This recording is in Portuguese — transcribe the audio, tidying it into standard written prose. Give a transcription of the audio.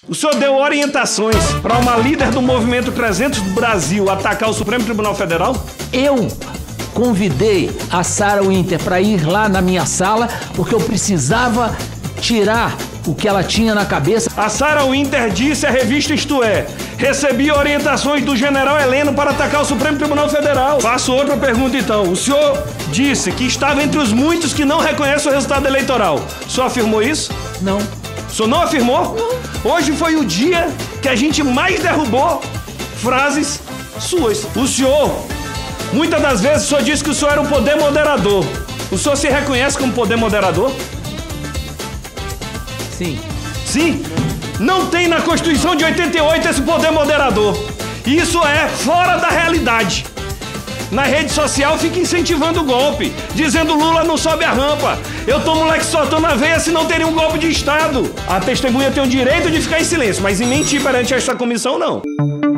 O senhor deu orientações para uma líder do Movimento 300 do Brasil atacar o Supremo Tribunal Federal? Eu convidei a Sarah Winter para ir lá na minha sala porque eu precisava tirar o que ela tinha na cabeça. A Sarah Winter disse à revista Isto É: recebi orientações do general Heleno para atacar o Supremo Tribunal Federal. Faço outra pergunta então. O senhor disse que estava entre os muitos que não reconhecem o resultado eleitoral. O senhor afirmou isso? Não. O senhor não afirmou? Não. Hoje foi o dia que a gente mais derrubou frases suas. O senhor, muitas das vezes, o senhor disse que o senhor era um poder moderador. O senhor se reconhece como poder moderador? Sim. Sim? Não tem na Constituição de 88 esse poder moderador. Isso é fora da realidade. Na rede social fica incentivando o golpe, dizendo Lula não sobe a rampa. Eu tomo Lexotan na veia se não teria um golpe de Estado. A testemunha tem o direito de ficar em silêncio, mas em mentir perante esta comissão não.